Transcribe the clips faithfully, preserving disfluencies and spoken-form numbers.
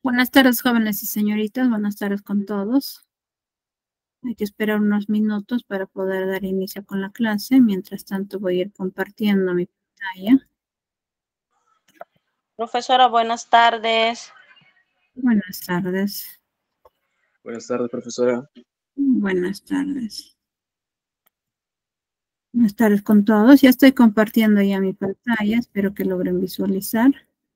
Buenas tardes, jóvenes y señoritas. Buenas tardes con todos. Hay que esperar unos minutos para poder dar inicio con la clase. Mientras tanto, voy a ir compartiendo mi pantalla. Profesora, buenas tardes. Buenas tardes. Buenas tardes, profesora. Buenas tardes. Buenas tardes con todos. Ya estoy compartiendo ya mi pantalla. Espero que logren visualizar.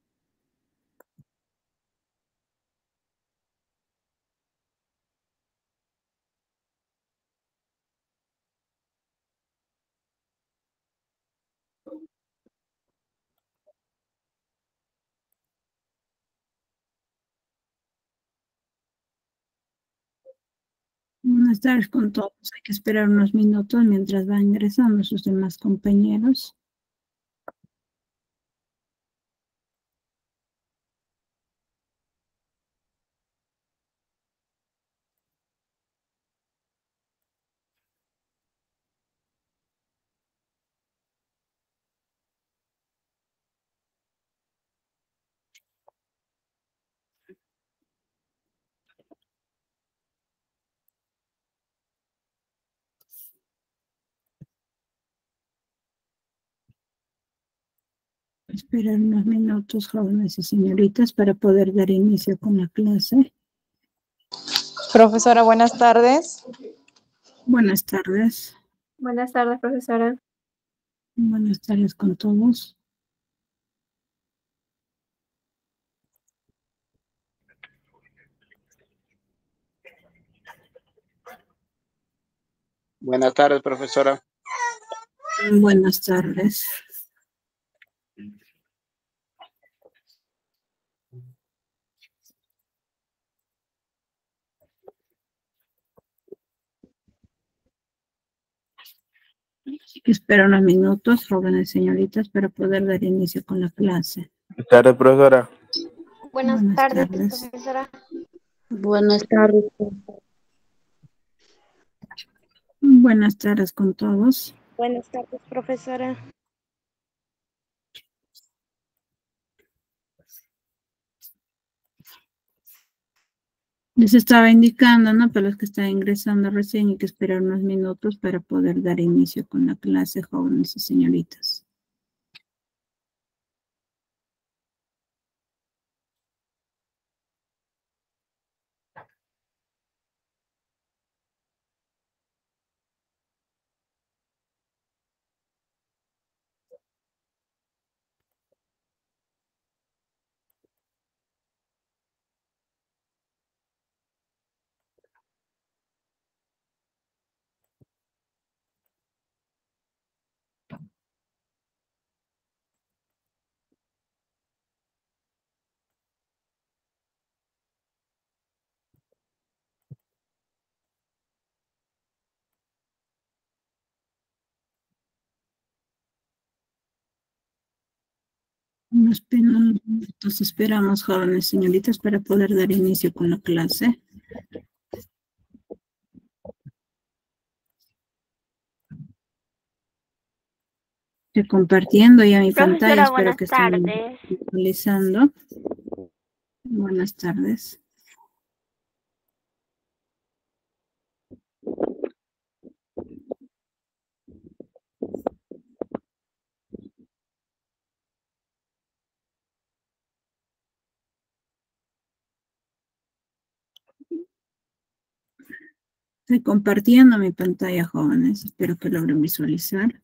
Buenas tardes con todos. Hay que esperar unos minutos mientras van ingresando sus demás compañeros. Esperar unos minutos, jóvenes y señoritas, para poder dar inicio con la clase. Profesora, buenas tardes. Buenas tardes. Buenas tardes, profesora. Buenas tardes con todos. Buenas tardes, profesora. Buenas tardes. Así que espero unos minutos, jóvenes y señoritas, para poder dar inicio con la clase. Buenas tardes, profesora. Buenas, Buenas tardes, tardes. profesora. Buenas tardes. Buenas tardes con todos. Buenas tardes, profesora. Les estaba indicando, ¿no? Para los que están ingresando recién, hay que esperar unos minutos para poder dar inicio con la clase, jóvenes y señoritas. Unos minutos esperamos, jóvenes y señoritas, para poder dar inicio con la clase. Estoy compartiendo ya mi Profesora, pantalla, espero buenas que estén tardes. visualizando. Buenas tardes. Estoy compartiendo mi pantalla, jóvenes. Espero que logren visualizar.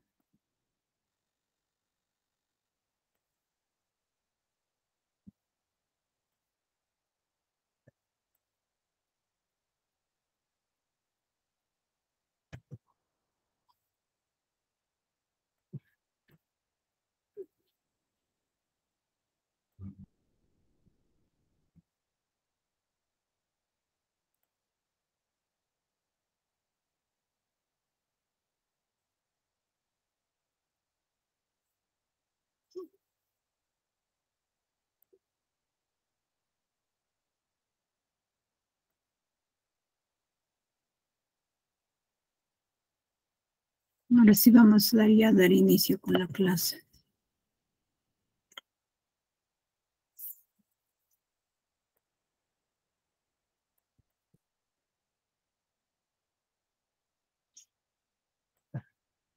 Ahora sí vamos a dar, ya a dar inicio con la clase.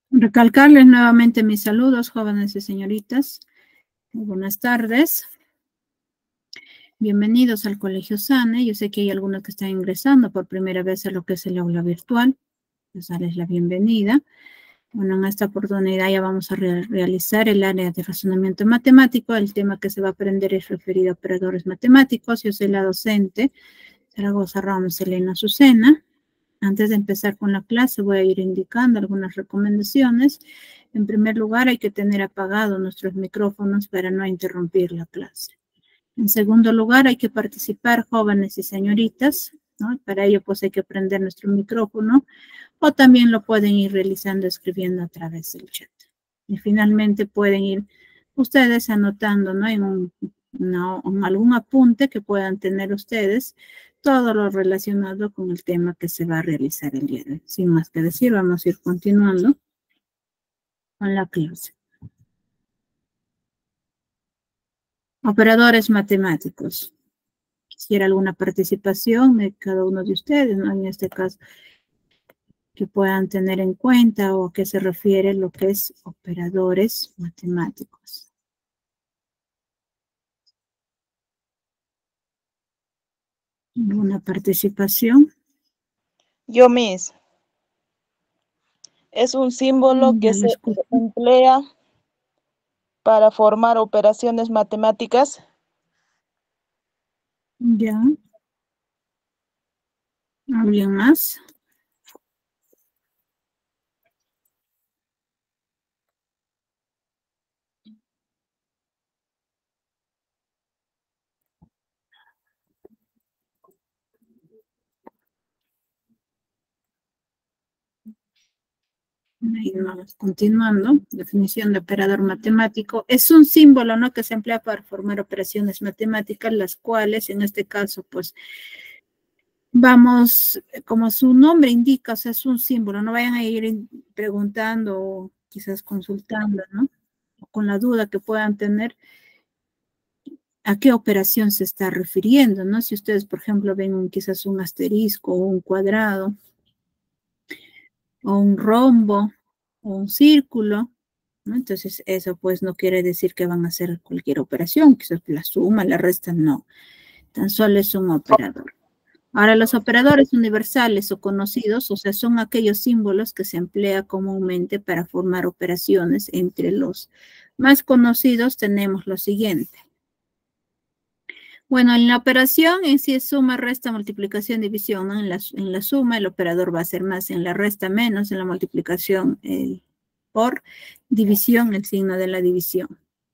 Recalcarles nuevamente mis saludos, jóvenes y señoritas. Muy buenas tardes. Bienvenidos al Colegio SANE. Yo sé que hay algunos que están ingresando por primera vez a lo que es el aula virtual. Les darles la bienvenida. Bueno, en esta oportunidad ya vamos a re realizar el área de razonamiento matemático. El tema que se va a aprender es referido a operadores matemáticos. Yo soy la docente, Zaragoza Ramos Elena Azucena. Antes de empezar con la clase voy a ir indicando algunas recomendaciones. En primer lugar, hay que tener apagados nuestros micrófonos para no interrumpir la clase. En segundo lugar, hay que participar jóvenes y señoritas, ¿no? Para ello, pues hay que prender nuestro micrófono o también lo pueden ir realizando escribiendo a través del chat. Y finalmente pueden ir ustedes anotando, ¿no? En, un, no, en algún apunte que puedan tener ustedes todo lo relacionado con el tema que se va a realizar el día de hoy. Sin más que decir, vamos a ir continuando con la clase. Operadores matemáticos. Quisiera alguna participación de cada uno de ustedes, ¿no? En este caso, que puedan tener en cuenta o a qué se refiere lo que es operadores matemáticos. ¿Alguna participación? Yo, Miss. Es un símbolo que se emplea para formar operaciones matemáticas. Ya. ¿Alguien más? Ahí vamos, continuando. Definición de operador matemático. Es un símbolo, ¿no? Que se emplea para formar operaciones matemáticas, las cuales, en este caso, pues, vamos, como su nombre indica, o sea, es un símbolo. No vayan a ir preguntando o quizás consultando, ¿no? O con la duda que puedan tener a qué operación se está refiriendo, ¿no? Si ustedes, por ejemplo, ven un, quizás un asterisco o un cuadrado o un rombo o un círculo, ¿no? Entonces, eso pues no quiere decir que van a hacer cualquier operación, quizás la suma, la resta, no. Tan solo es un operador. Ahora, los operadores universales o conocidos, o sea, son aquellos símbolos que se emplea comúnmente para formar operaciones. Entre los más conocidos tenemos lo siguiente. Bueno, en la operación en sí es suma, resta, multiplicación, división, ¿no? En la, en la suma el operador va a ser más, en la resta menos, en la multiplicación el por, división el signo de la división.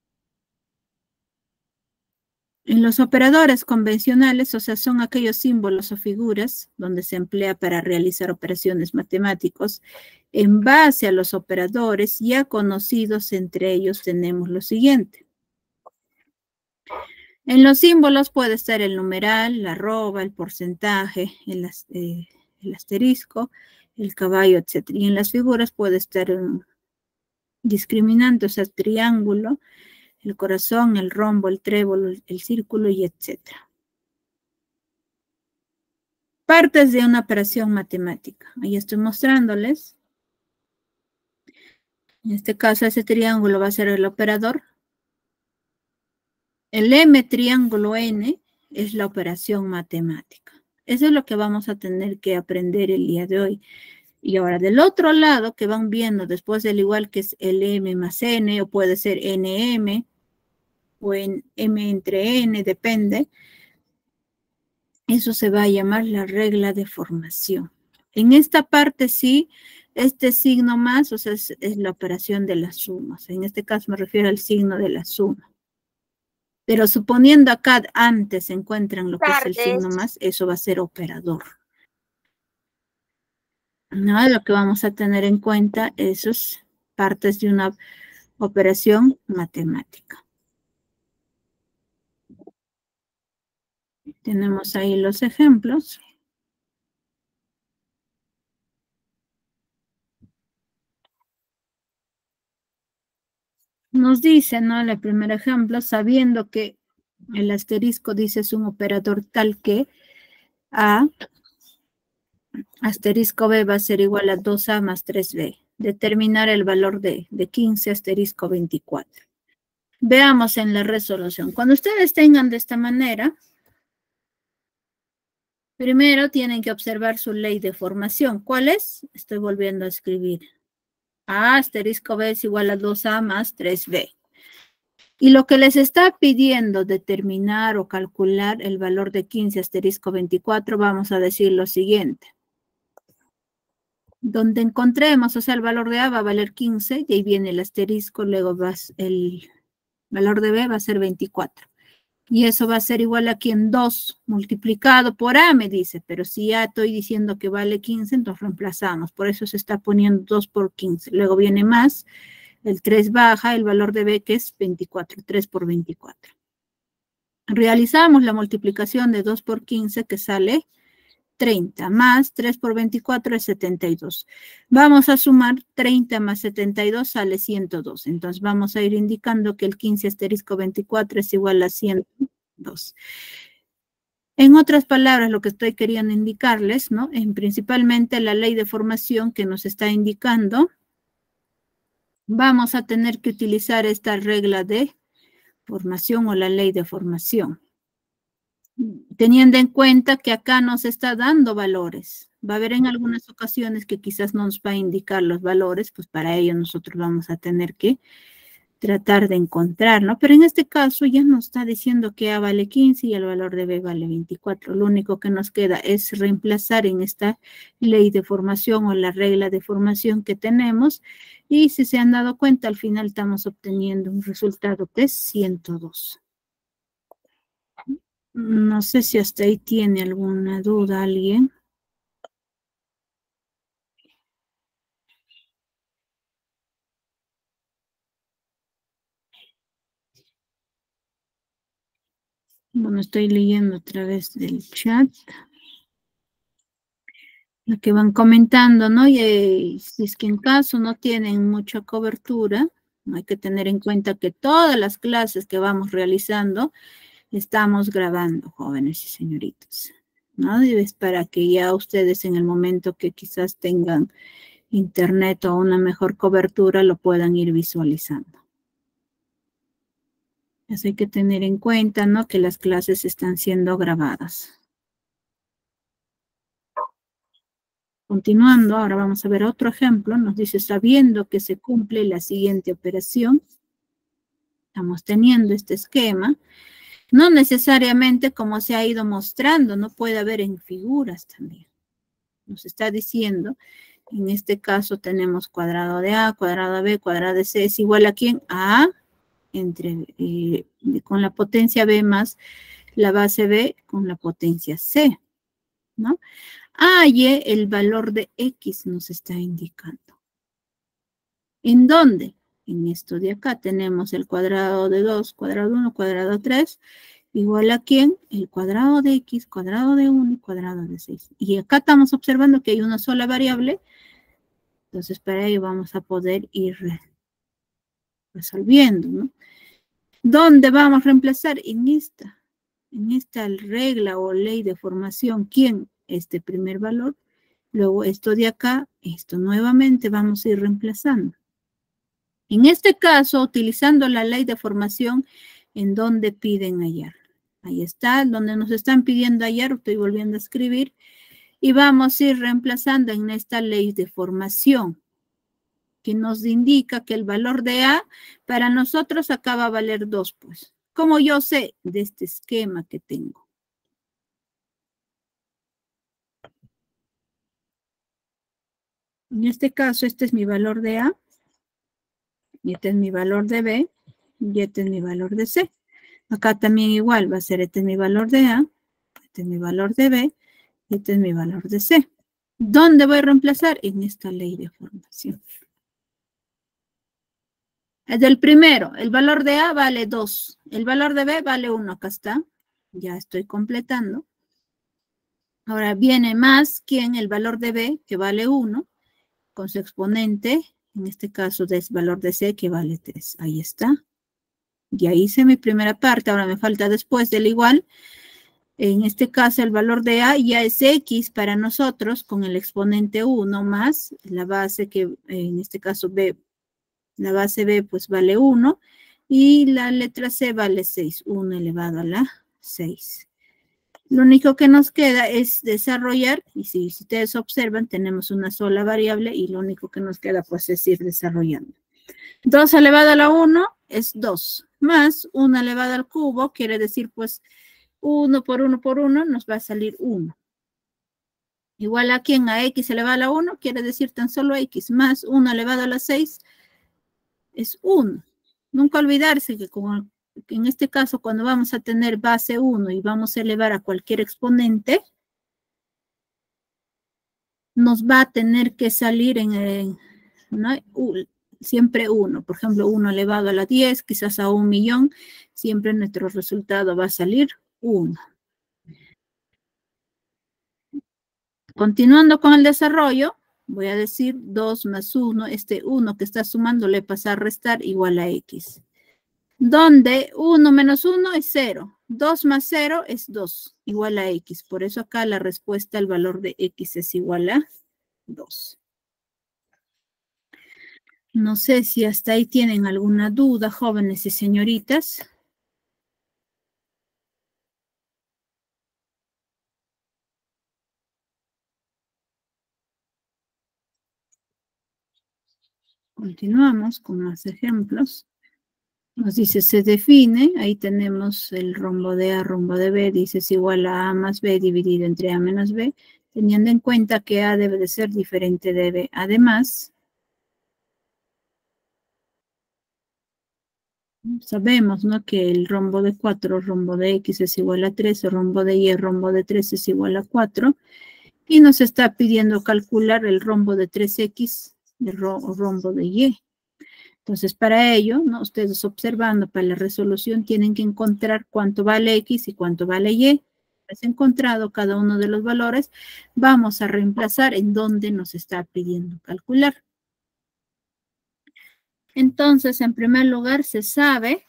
En los operadores convencionales, o sea, son aquellos símbolos o figuras donde se emplea para realizar operaciones matemáticas. En base a los operadores ya conocidos, entre ellos tenemos lo siguiente. En los símbolos puede estar el numeral, la arroba, el porcentaje, el, eh, el asterisco, el caballo, etcétera. Y en las figuras puede estar un discriminante, o sea, triángulo, el corazón, el rombo, el trébol, el círculo y etcétera. Partes de una operación matemática. Ahí estoy mostrándoles. En este caso, ese triángulo va a ser el operador. El M triángulo N es la operación matemática. Eso es lo que vamos a tener que aprender el día de hoy. Y ahora, del otro lado, que van viendo después del igual que es el M más N, o puede ser N M, o en M entre N, depende. Eso se va a llamar la regla de formación. En esta parte sí, este signo más, o sea, es, es la operación de las sumas. En este caso me refiero al signo de la suma. Pero suponiendo acá antes se encuentran lo que es el signo más, eso va a ser operador. ¿No? Lo que vamos a tener en cuenta, esas partes de una operación matemática. Tenemos ahí los ejemplos. Nos dice, ¿no? El primer ejemplo, sabiendo que el asterisco dice es un operador tal que A, asterisco B va a ser igual a dos A más tres B. determinar el valor de, de quince asterisco veinticuatro. Veamos en la resolución. Cuando ustedes tengan de esta manera, primero tienen que observar su ley de formación. ¿Cuál es? Estoy volviendo a escribir. A asterisco B es igual a dos A más tres B. Y lo que les está pidiendo determinar o calcular el valor de quince asterisco veinticuatro, vamos a decir lo siguiente. Donde encontremos, o sea, el valor de A va a valer quince, y ahí viene el asterisco, luego va el valor de B va a ser veinticuatro. Y eso va a ser igual aquí en dos multiplicado por A, me dice, pero si ya estoy diciendo que vale quince, entonces reemplazamos. Por eso se está poniendo dos por quince. Luego viene más, el tres baja, el valor de B que es veinticuatro, tres por veinticuatro. Realizamos la multiplicación de dos por quince que sale treinta, más tres por veinticuatro es setenta y dos. Vamos a sumar treinta más setenta y dos sale ciento dos. Entonces vamos a ir indicando que el quince asterisco veinticuatro es igual a ciento dos. En otras palabras, lo que estoy queriendo indicarles, ¿no? En principalmente la ley de formación que nos está indicando, vamos a tener que utilizar esta regla de formación o la ley de formación. Teniendo en cuenta que acá nos está dando valores. Va a haber en algunas ocasiones que quizás no nos va a indicar los valores, pues para ello nosotros vamos a tener que tratar de encontrar, ¿no? Pero en este caso ya nos está diciendo que A vale quince y el valor de B vale veinticuatro. Lo único que nos queda es reemplazar en esta ley de formación o la regla de formación que tenemos. Y si se han dado cuenta, al final estamos obteniendo un resultado que es ciento dos. No sé si hasta ahí tiene alguna duda alguien. Bueno, estoy leyendo a través del chat. Lo que van comentando, ¿no? Y eh, si es que en caso no tienen mucha cobertura, hay que tener en cuenta que todas las clases que vamos realizando estamos grabando, jóvenes y señoritas, ¿no? Y es para que ya ustedes en el momento que quizás tengan internet o una mejor cobertura lo puedan ir visualizando. Así hay que tener en cuenta, ¿no? Que las clases están siendo grabadas. Continuando, ahora vamos a ver otro ejemplo. Nos dice, sabiendo que se cumple la siguiente operación, estamos teniendo este esquema. No necesariamente como se ha ido mostrando, no puede haber en figuras también. Nos está diciendo, en este caso tenemos cuadrado de A, cuadrado de B, cuadrado de C, es igual a ¿quién? A A entre, eh, con la potencia B más la base B con la potencia C, ¿no? A y el valor de X nos está indicando. ¿En dónde? En esto de acá tenemos el cuadrado de dos, cuadrado de uno, cuadrado de tres, igual a ¿quién? El cuadrado de X, cuadrado de uno y cuadrado de seis. Y acá estamos observando que hay una sola variable, entonces para ello vamos a poder ir resolviendo, ¿no? ¿Dónde vamos a reemplazar? En esta, en esta regla o ley de formación, ¿quién? Este primer valor, luego esto de acá, esto nuevamente vamos a ir reemplazando. En este caso, utilizando la ley de formación, ¿en dónde piden hallar? Ahí está, donde nos están pidiendo hallar, estoy volviendo a escribir, y vamos a ir reemplazando en esta ley de formación, que nos indica que el valor de A para nosotros acá va a valer dos, pues. Como yo sé de este esquema que tengo. En este caso, este es mi valor de A, y este es mi valor de B, y este es mi valor de C. Acá también igual va a ser, este es mi valor de A, este es mi valor de B, y este es mi valor de C. ¿Dónde voy a reemplazar? En esta ley de formación. Es del primero, el valor de A vale dos, el valor de B vale uno, acá está, ya estoy completando. Ahora viene más, ¿quién? El valor de B, que vale uno, con su exponente, en este caso es valor de C, que vale tres, ahí está. Ya hice mi primera parte, ahora me falta después del igual, En este caso, el valor de A ya es X para nosotros con el exponente uno más la base que, en este caso, B. La base B, pues, vale uno. Y la letra C vale seis. uno elevado a la seis. Lo único que nos queda es desarrollar. Y si, si ustedes observan, tenemos una sola variable. Y lo único que nos queda, pues, es ir desarrollando. dos elevado a la uno es dos. Más uno elevado al cubo, quiere decir, pues, uno por uno por uno nos va a salir uno. Igual aquí en a X elevado a la uno, quiere decir tan solo X, más uno elevado a la seis es uno. Nunca olvidarse que, como, que en este caso, cuando vamos a tener base uno y vamos a elevar a cualquier exponente, nos va a tener que salir en, en ¿no? siempre uno. Por ejemplo, uno elevado a la diez, quizás a un millón, siempre nuestro resultado va a salir uno. Continuando con el desarrollo, voy a decir dos más uno. Este uno que está sumando le pasa a restar igual a X. Donde uno menos uno es cero. dos más cero es dos, igual a X. Por eso acá la respuesta, el valor de X es igual a dos. No sé si hasta ahí tienen alguna duda, jóvenes y señoritas. Continuamos con más ejemplos. Nos dice, se define, ahí tenemos el rombo de A, rombo de B, dice es igual a A más B dividido entre A menos B, teniendo en cuenta que A debe de ser diferente de B. Además, sabemos, ¿no?, que el rombo de cuatro, rombo de X es igual a tres, el rombo de Y, rombo de tres es igual a cuatro, y nos está pidiendo calcular el rombo de tres X, el rombo de Y. Entonces, para ello, ¿no?, ustedes observando para la resolución tienen que encontrar cuánto vale X y cuánto vale Y. Has encontrado cada uno de los valores, vamos a reemplazar en donde nos está pidiendo calcular. Entonces, en primer lugar, se sabe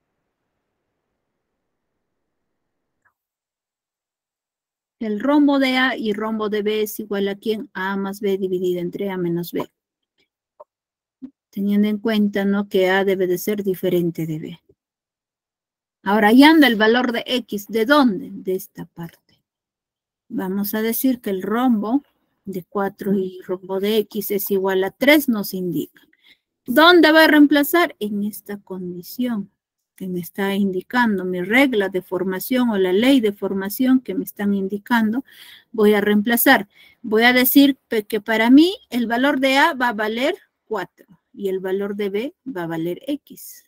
que el rombo de A y rombo de B es igual a ¿quién? A más B dividido entre A menos B. Teniendo en cuenta, ¿no?, que A debe de ser diferente de B. Ahora, ya anda el valor de X. ¿De dónde? De esta parte. Vamos a decir que el rombo de cuatro y rombo de X es igual a tres, nos indica. ¿Dónde va a reemplazar? En esta condición que me está indicando mi regla de formación o la ley de formación que me están indicando. Voy a reemplazar. Voy a decir que para mí el valor de A va a valer cuatro. Y el valor de B va a valer X.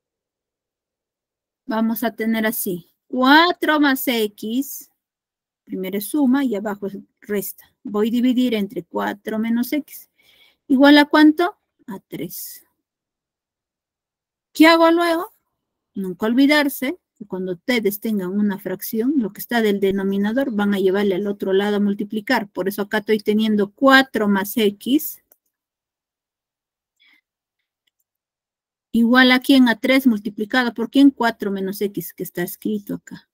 Vamos a tener así. cuatro más X. Primero es suma y abajo es resta. Voy a dividir entre cuatro menos X. ¿Igual a cuánto? A tres. ¿Qué hago luego? Nunca olvidarse que cuando ustedes tengan una fracción, lo que está del denominador van a llevarle al otro lado a multiplicar. Por eso acá estoy teniendo cuatro más X. Igual a quién, a tres multiplicado por quién, cuatro menos X, que está escrito acá.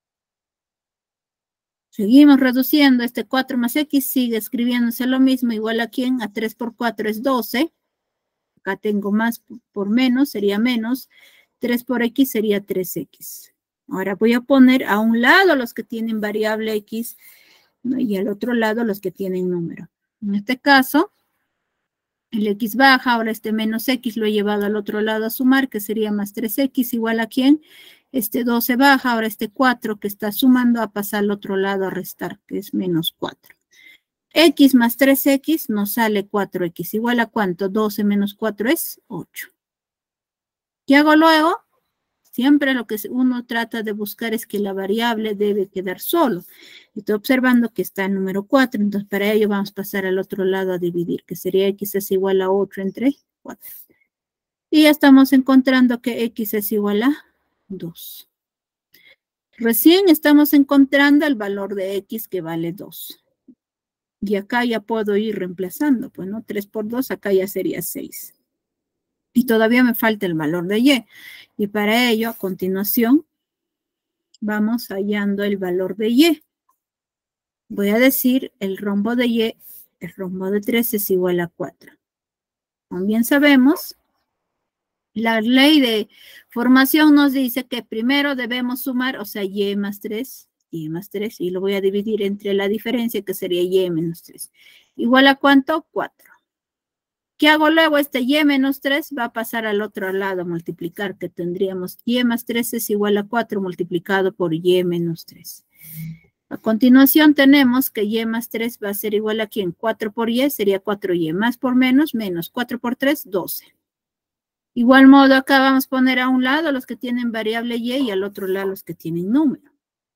Seguimos reduciendo, este cuatro más X sigue escribiéndose lo mismo, igual a quién, a tres por cuatro es doce. Acá tengo más por menos, sería menos. tres por X sería tres X. Ahora voy a poner a un lado los que tienen variable X, ¿no?, y al otro lado los que tienen número. En este caso, el X baja, ahora este menos X lo he llevado al otro lado a sumar, que sería más tres X, igual a quién, este doce baja, ahora este cuatro que está sumando a pasar al otro lado a restar, que es menos cuatro. X más tres X nos sale cuatro X, igual a cuánto, doce menos cuatro es ocho. ¿Qué hago luego? Siempre lo que uno trata de buscar es que la variable debe quedar solo. Estoy observando que está el número cuatro, entonces para ello vamos a pasar al otro lado a dividir, que sería X es igual a ocho entre cuatro. Y ya estamos encontrando que X es igual a dos. Recién estamos encontrando el valor de X que vale dos. Y acá ya puedo ir reemplazando, pues, ¿no? tres por dos, acá ya sería seis. Y todavía me falta el valor de Y. Y para ello, a continuación, vamos hallando el valor de y. Voy a decir el rombo de y, el rombo de tres es igual a cuatro. Como bien sabemos, la ley de formación nos dice que primero debemos sumar, o sea, y más tres, y más tres, y lo voy a dividir entre la diferencia que sería y menos tres. ¿Igual a cuánto? cuatro. ¿Qué hago luego? Este y menos tres va a pasar al otro lado a multiplicar, que tendríamos y más tres es igual a cuatro multiplicado por y menos tres. A continuación tenemos que y más tres va a ser igual a ¿quién? cuatro por y sería cuatro y, más por menos, menos cuatro por tres, doce. Igual modo acá vamos a poner a un lado los que tienen variable y y al otro lado los que tienen número.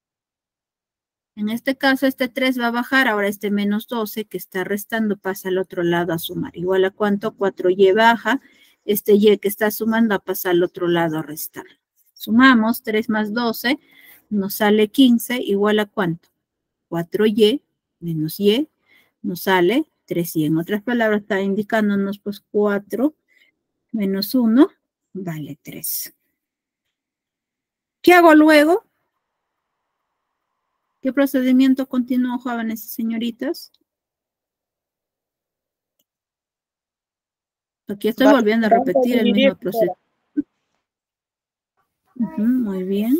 En este caso este tres va a bajar, ahora este menos doce que está restando pasa al otro lado a sumar. Igual a cuánto, cuatro y baja, este y que está sumando a pasar al otro lado a restar. Sumamos tres más doce, nos sale quince, igual a cuánto, cuatro y menos y, nos sale tres y. En otras palabras está indicándonos pues cuatro menos uno vale tres. ¿Qué hago luego? ¿Qué procedimiento continúo, jóvenes y señoritas? Aquí estoy volviendo a repetir el mismo proceso. Uh-huh, muy bien.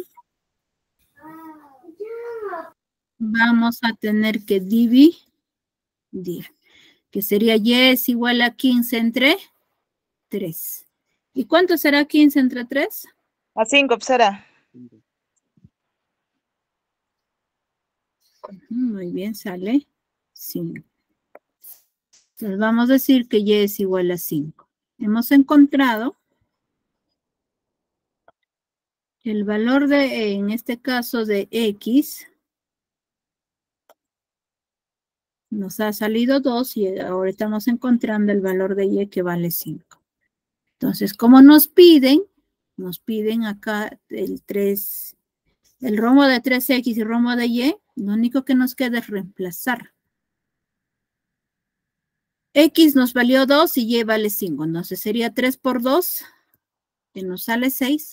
Vamos a tener que dividir, que sería y es igual a quince entre tres. ¿Y cuánto será quince entre tres? A cinco será. Muy bien, sale cinco. Entonces vamos a decir que y es igual a cinco. Hemos encontrado el valor de, en este caso de X, nos ha salido dos y ahora estamos encontrando el valor de Y que vale cinco. Entonces, como nos piden, nos piden acá el tres, el rombo de tres X y rombo de Y, lo único que nos queda es reemplazar. X nos valió dos y Y vale cinco. Entonces sería tres por dos, que nos sale seis.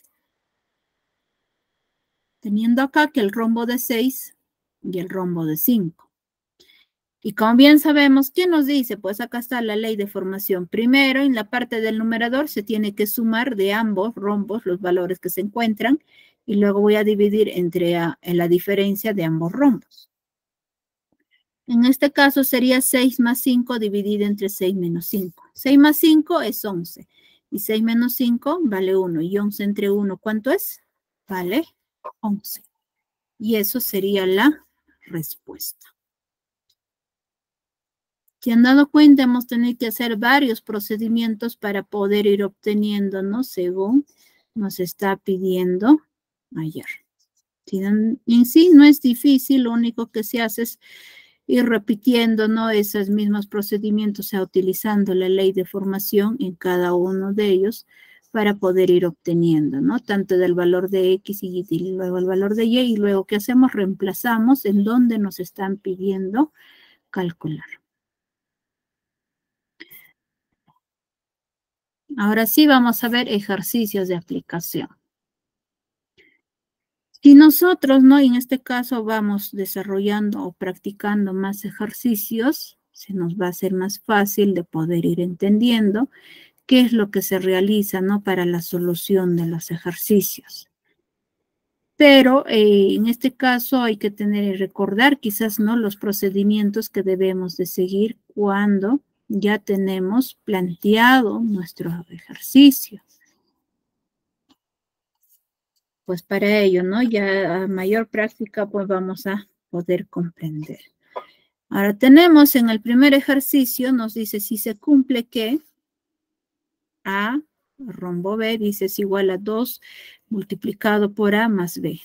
Teniendo acá que el rombo de seis y el rombo de cinco. Y como bien sabemos, ¿qué nos dice? Pues acá está la ley de formación. Primero, en la parte del numerador se tiene que sumar de ambos rombos los valores que se encuentran y luego voy a dividir entre a, en la diferencia de ambos rombos. En este caso sería seis más cinco dividido entre seis menos cinco. seis más cinco es once. Y seis menos cinco vale uno. Y once entre uno, ¿cuánto es? Vale once. Y eso sería la respuesta. Si han dado cuenta, hemos tenido que hacer varios procedimientos para poder ir obteniendo, ¿no? Según nos está pidiendo ayer. En sí no es difícil, lo único que se hace es ir repitiendo, ¿no? Esos mismos procedimientos, o sea, utilizando la ley de formación en cada uno de ellos para poder ir obteniendo, ¿no? Tanto del valor de X y, y luego el valor de Y, y luego ¿qué hacemos? Reemplazamos en donde nos están pidiendo calcular. Ahora sí vamos a ver ejercicios de aplicación. Si nosotros, ¿no? En este caso vamos desarrollando o practicando más ejercicios, se nos va a hacer más fácil de poder ir entendiendo qué es lo que se realiza, ¿no? Para la solución de los ejercicios. Pero eh, en este caso hay que tener y recordar quizás, ¿no? Los procedimientos que debemos de seguir cuando ya tenemos planteado nuestro ejercicio. Pues para ello, ¿no? Ya a mayor práctica, pues vamos a poder comprender. Ahora tenemos en el primer ejercicio, nos dice si se cumple que A rombo B, dice es igual a dos multiplicado por A más B.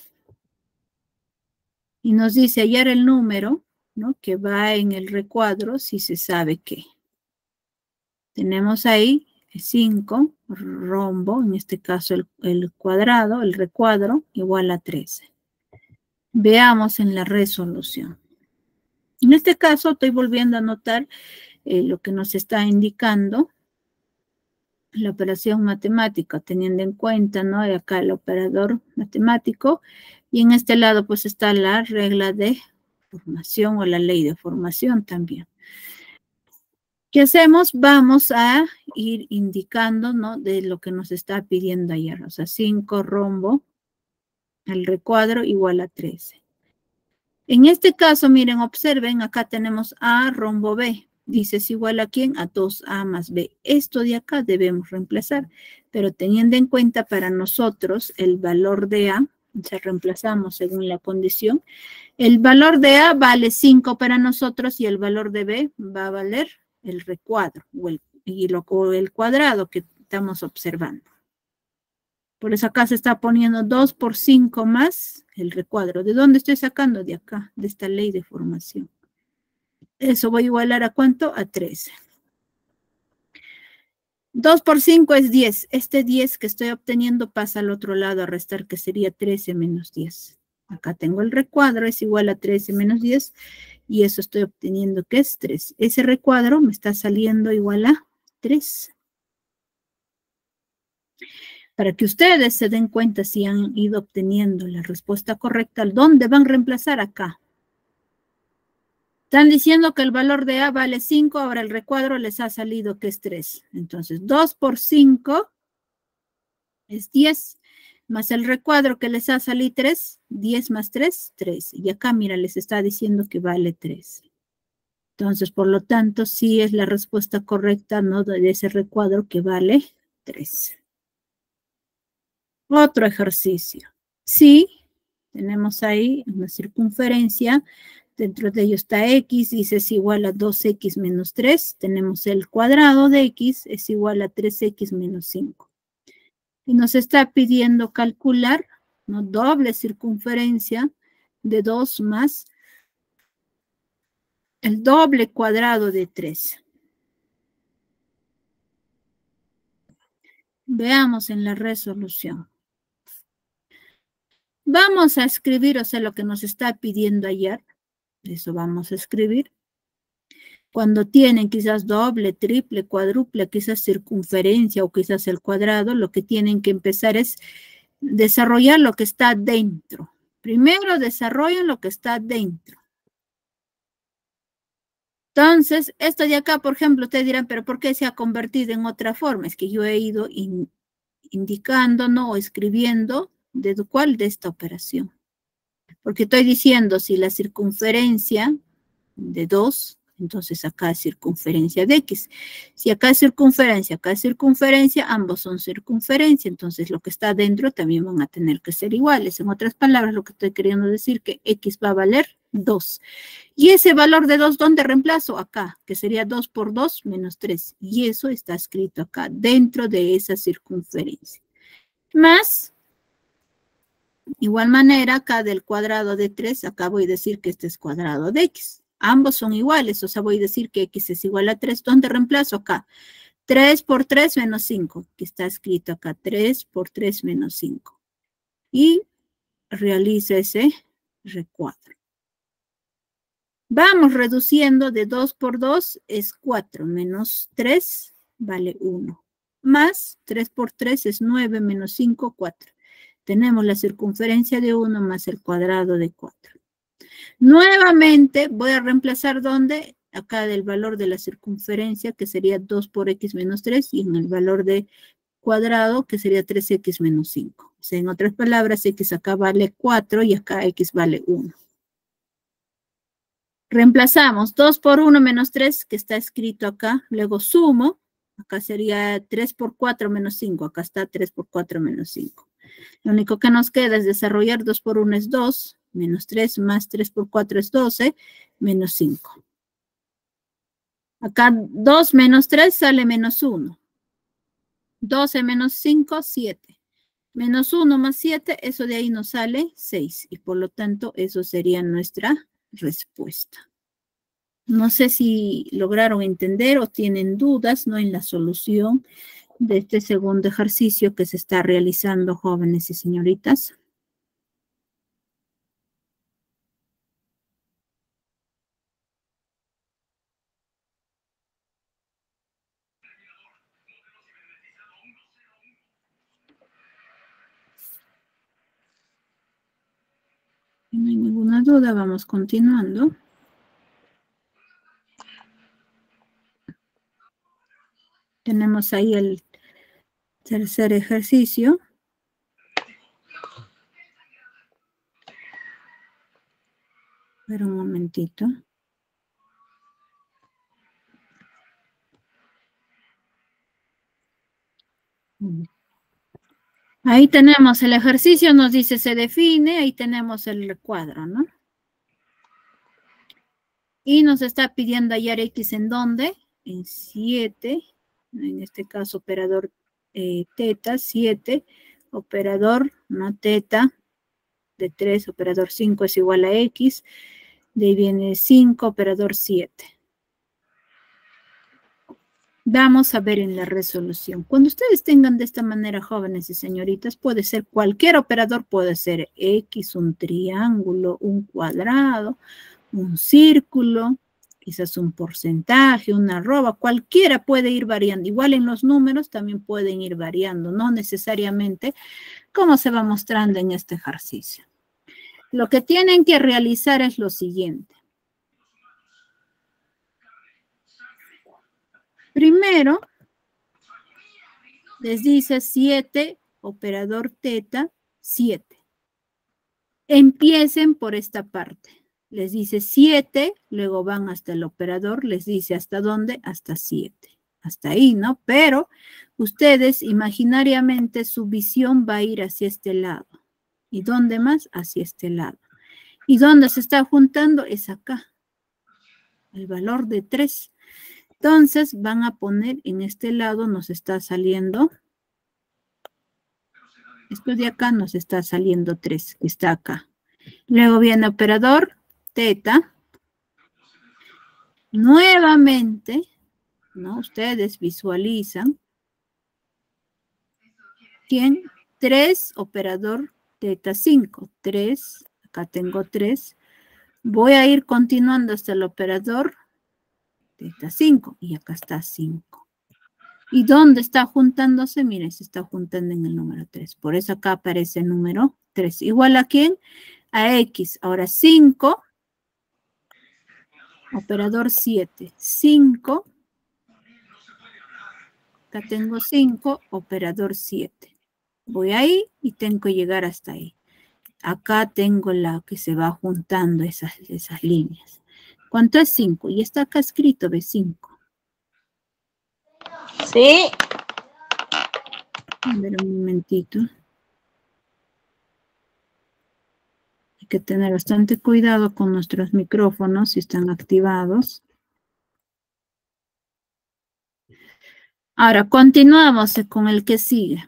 Y nos dice hallar el número, ¿no? Que va en el recuadro si se sabe qué. Tenemos ahí cinco, rombo, en este caso el, el cuadrado, el recuadro, igual a trece. Veamos en la resolución. En este caso estoy volviendo a anotar eh, lo que nos está indicando la operación matemática, teniendo en cuenta, ¿no? Acá el operador matemático, Y en este lado pues está la regla de formación o la ley de formación también. ¿Qué hacemos? Vamos a ir indicando, ¿no? De lo que nos está pidiendo ayer. O sea, cinco rombo al recuadro igual a trece. En este caso, miren, observen, acá tenemos A rombo B. Dice, ¿es igual a quién? A dos A más B. Esto de acá debemos reemplazar, pero teniendo en cuenta para nosotros el valor de A, o sea, reemplazamos según la condición, el valor de A vale cinco para nosotros y el valor de B va a valer el recuadro o el, y lo, o el cuadrado que estamos observando. Por eso acá se está poniendo dos por cinco más el recuadro. ¿De dónde estoy sacando? De acá, de esta ley de formación. Eso va a igualar a ¿cuánto? A trece. dos por cinco es diez. Este diez que estoy obteniendo pasa al otro lado a restar, que sería trece menos diez. Acá tengo el recuadro, es igual a trece menos diez. Y eso estoy obteniendo que es tres. Ese recuadro me está saliendo igual a tres. Para que ustedes se den cuenta si han ido obteniendo la respuesta correcta, ¿dónde van a reemplazar? Acá. Están diciendo que el valor de A vale cinco, ahora el recuadro les ha salido que es tres. Entonces, dos por cinco es diez, más el recuadro que les ha salido tres, diez más tres, tres. Y acá, mira, les está diciendo que vale tres. Entonces, por lo tanto, sí es la respuesta correcta, ¿no? De ese recuadro que vale tres. Otro ejercicio. Sí, tenemos ahí una circunferencia. Dentro de ello está X, dice es igual a dos X menos tres. Tenemos el cuadrado de X, es igual a tres X menos cinco. Y nos está pidiendo calcular, ¿no? Doble circunferencia de dos más el doble cuadrado de tres. Veamos en la resolución. Vamos a escribir, o sea, lo que nos está pidiendo ayer. Eso vamos a escribir. Cuando tienen quizás doble, triple, cuádruple, quizás circunferencia o quizás el cuadrado, lo que tienen que empezar es desarrollar lo que está dentro. Primero desarrollan lo que está dentro. Entonces, esto de acá, por ejemplo, ustedes dirán, pero ¿por qué se ha convertido en otra forma? Es que yo he ido in, indicando, ¿no? O escribiendo de cuál de esta operación. Porque estoy diciendo si la circunferencia de dos, entonces acá es circunferencia de X. Si acá es circunferencia, acá es circunferencia, ambos son circunferencia, entonces lo que está dentro también van a tener que ser iguales. En otras palabras, lo que estoy queriendo decir que X va a valer dos. Y ese valor de dos, ¿dónde reemplazo? Acá, que sería dos por dos menos tres. Y eso está escrito acá, dentro de esa circunferencia. Más, igual manera, acá del cuadrado de tres, acá voy a decir que este es cuadrado de X. Ambos son iguales, o sea, voy a decir que X es igual a tres. ¿Dónde reemplazo? Acá. tres por tres menos cinco, que está escrito acá. tres por tres menos cinco. Y realizo ese recuadro. Vamos reduciendo de dos por dos es cuatro, menos tres vale uno. Más tres por tres es nueve, menos cinco, cuatro. Tenemos la circunferencia de uno más el cuadrado de cuatro. Nuevamente voy a reemplazar ¿dónde? Acá del valor de la circunferencia, que sería dos por X menos tres, y en el valor de cuadrado, que sería tres X menos cinco. O sea, en otras palabras, X acá vale cuatro y acá X vale uno. Reemplazamos dos por uno menos tres, que está escrito acá. Luego sumo. Acá sería tres por cuatro menos cinco. Acá está tres por cuatro menos cinco. Lo único que nos queda es desarrollar dos por uno es dos. Menos tres más tres por cuatro es doce. Menos cinco. Acá dos menos tres sale menos uno. doce menos cinco, siete. Menos uno más siete, eso de ahí nos sale seis. Y por lo tanto, eso sería nuestra respuesta. No sé si lograron entender o tienen dudas, ¿no? En la solución de este segundo ejercicio que se está realizando, jóvenes y señoritas. No hay ninguna duda, vamos continuando. Tenemos ahí el tercer ejercicio. Espera un momentito. Ahí tenemos el ejercicio, nos dice se define, ahí tenemos el cuadro, ¿no? Y nos está pidiendo hallar X en dónde, en siete, en este caso operador eh, teta, siete, operador, no teta, de tres, operador cinco es igual a X, de ahí viene cinco, operador siete. Vamos a ver en la resolución. Cuando ustedes tengan de esta manera, jóvenes y señoritas, puede ser cualquier operador, puede ser X, un triángulo, un cuadrado, un círculo, quizás un porcentaje, una arroba, cualquiera puede ir variando. Igual en los números también pueden ir variando, no necesariamente como se va mostrando en este ejercicio. Lo que tienen que realizar es lo siguiente. Primero, les dice siete, operador teta, siete. Empiecen por esta parte. Les dice siete, luego van hasta el operador, les dice hasta dónde, hasta siete. Hasta ahí, ¿no? Pero ustedes imaginariamente su visión va a ir hacia este lado. ¿Y dónde más? Hacia este lado. ¿Y dónde se está juntando? Es acá. El valor de tres. Entonces van a poner en este lado, nos está saliendo. Esto de acá nos está saliendo tres, que está acá. Luego viene operador teta. Nuevamente, ¿no? Ustedes visualizan. ¿Quién? tres, operador teta cinco. tres, acá tengo tres. Voy a ir continuando hasta el operador teta cinco. Y acá está cinco. ¿Y dónde está juntándose? Miren, se está juntando en el número tres. Por eso acá aparece el número tres. ¿Igual a quién? A X. Ahora cinco. Operador siete. cinco. Acá tengo cinco. Operador siete. Voy ahí y tengo que llegar hasta ahí. Acá tengo la que se va juntando esas, esas líneas. ¿Cuánto es cinco? Y está acá escrito de cinco. Sí. A ver un momentito. Hay que tener bastante cuidado con nuestros micrófonos si están activados. Ahora, continuamos con el que sigue.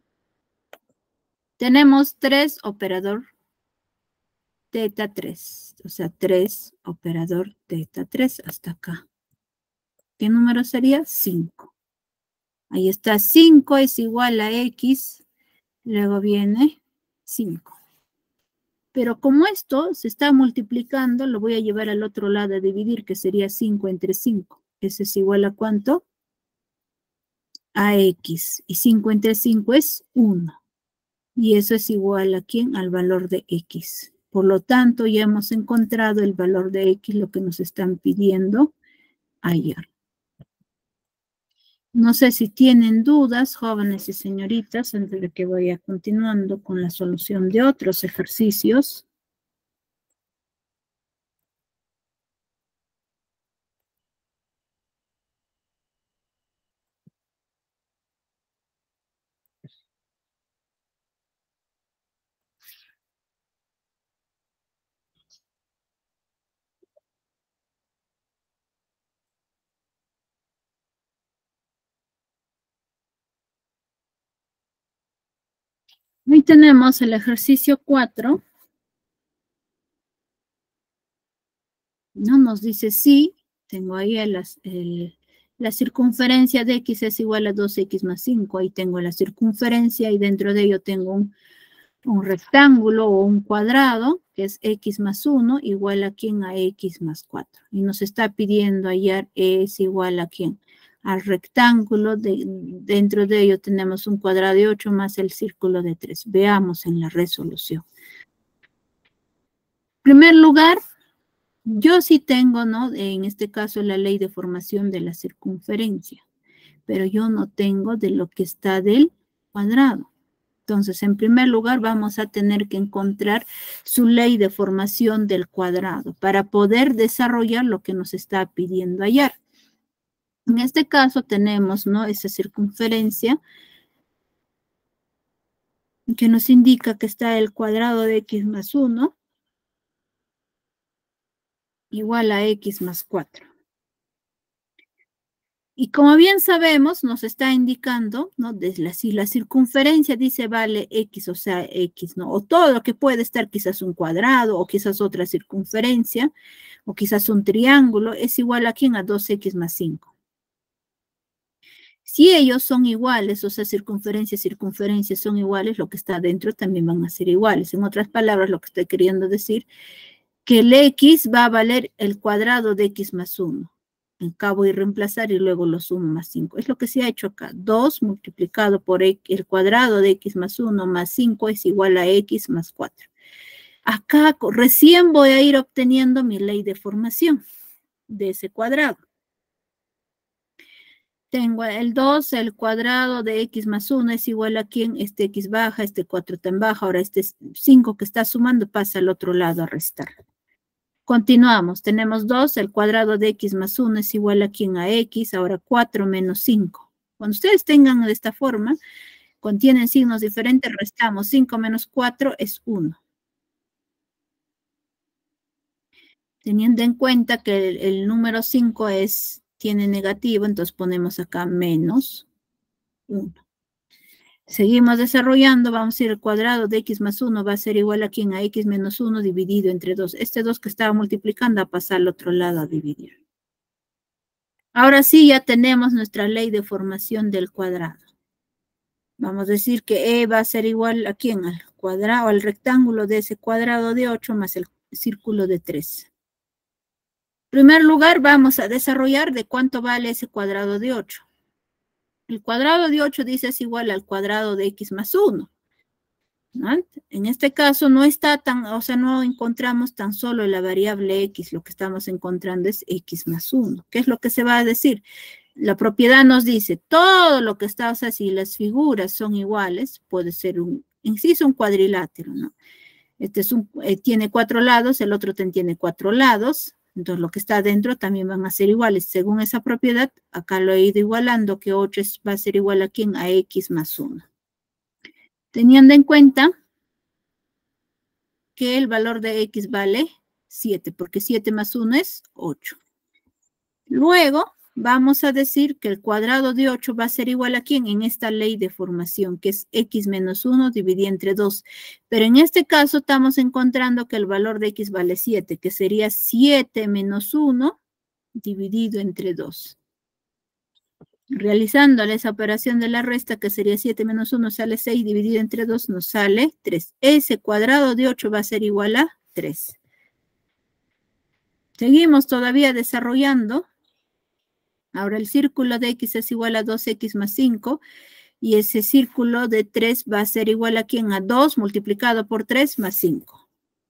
Tenemos tres operador teta tres. O sea, tres operador teta tres hasta acá. ¿Qué número sería? cinco. Ahí está, cinco es igual a X. Luego viene cinco. Pero como esto se está multiplicando, lo voy a llevar al otro lado a dividir, que sería cinco entre cinco. Ese es igual a ¿cuánto? A X. Y cinco entre cinco es uno. Y eso es igual a ¿quién? Al valor de X. Por lo tanto, ya hemos encontrado el valor de X, lo que nos están pidiendo hallar. No sé si tienen dudas, jóvenes y señoritas, antes de que vaya continuando con la solución de otros ejercicios. Ahí tenemos el ejercicio cuatro. No nos dice sí. Tengo ahí el, el, la circunferencia de X es igual a dos X más cinco. Ahí tengo la circunferencia y dentro de ello tengo un, un rectángulo o un cuadrado que es X más uno igual a ¿quién? A X más cuatro. Y nos está pidiendo hallar E es igual a ¿quién? Al rectángulo, de, dentro de ello tenemos un cuadrado de ocho más el círculo de tres. Veamos en la resolución. primer lugar, yo sí tengo, ¿no? En este caso, la ley de formación de la circunferencia, pero yo no tengo de lo que está del cuadrado. Entonces, en primer lugar, vamos a tener que encontrar su ley de formación del cuadrado para poder desarrollar lo que nos está pidiendo hallar. En este caso, tenemos, ¿no? Esa circunferencia que nos indica que está el cuadrado de x más uno igual a x más cuatro. Y como bien sabemos, nos está indicando, ¿no? Desde la, si la circunferencia dice vale x, o sea, x, ¿no? O todo lo que puede estar, quizás un cuadrado, o quizás otra circunferencia, o quizás un triángulo, es igual a ¿quién? A dos x más cinco. Si ellos son iguales, o sea, circunferencia y circunferencia son iguales, lo que está adentro también van a ser iguales. En otras palabras, lo que estoy queriendo decir, que el x va a valer el cuadrado de x más uno. Acabo de reemplazar y luego lo sumo más cinco. Es lo que se ha hecho acá. dos multiplicado por x, el cuadrado de x más uno más cinco es igual a x más cuatro. Acá recién voy a ir obteniendo mi ley de formación de ese cuadrado. Tengo el dos, el cuadrado de x más uno es igual a ¿quién? Este x baja, este cuatro tan baja. Ahora este cinco que está sumando pasa al otro lado a restar. Continuamos, tenemos dos, el cuadrado de x más uno es igual a ¿quién? A x, ahora cuatro menos cinco. Cuando ustedes tengan de esta forma, contienen signos diferentes, restamos cinco menos cuatro es uno. Teniendo en cuenta que el, el número cinco es, tiene negativo, entonces ponemos acá menos uno. Seguimos desarrollando, vamos a ir al cuadrado de x más uno va a ser igual a ¿quién? A x menos uno dividido entre dos. Este dos que estaba multiplicando a pasar al otro lado a dividir. Ahora sí ya tenemos nuestra ley de formación del cuadrado. Vamos a decir que E va a ser igual a ¿quién? Al cuadrado, al rectángulo de ese cuadrado de ocho más el círculo de tres. En primer lugar vamos a desarrollar de cuánto vale ese cuadrado de ocho. El cuadrado de ocho dice es igual al cuadrado de x más uno. ¿No? En este caso no está tan, o sea, no encontramos tan solo la variable x, lo que estamos encontrando es x más uno. ¿Qué es lo que se va a decir? La propiedad nos dice, todo lo que está, o sea, si las figuras son iguales, puede ser un, en sí es un cuadrilátero, ¿no? Este es un, eh, tiene cuatro lados, el otro tiene cuatro lados. Entonces, lo que está adentro también van a ser iguales. Según esa propiedad, acá lo he ido igualando, que ocho es, va a ser igual a ¿quién? A x más uno. Teniendo en cuenta que el valor de x vale siete, porque siete más uno es ocho. Luego, vamos a decir que el cuadrado de ocho va a ser igual a ¿quién? En esta ley de formación, que es x menos uno dividido entre dos. Pero en este caso estamos encontrando que el valor de x vale siete, que sería siete menos uno dividido entre dos. Realizando esa operación de la resta, que sería siete menos uno sale seis, dividido entre dos nos sale tres. Ese cuadrado de ocho va a ser igual a tres. Seguimos todavía desarrollando. Ahora el círculo de x es igual a dos x más cinco y ese círculo de tres va a ser igual a ¿quién? A dos multiplicado por tres más cinco.